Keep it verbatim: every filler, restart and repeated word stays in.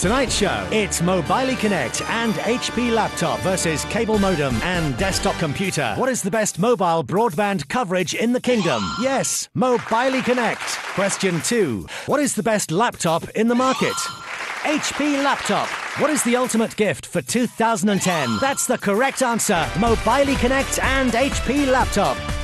Tonight's show, it's Mobily Connect and H P laptop versus cable modem and desktop computer. What is the best mobile broadband coverage in the kingdom? Yes, Mobily Connect. Question two. What is the best laptop in the market? H P laptop. What is the ultimate gift for two thousand ten? That's the correct answer. Mobily Connect and H P laptop.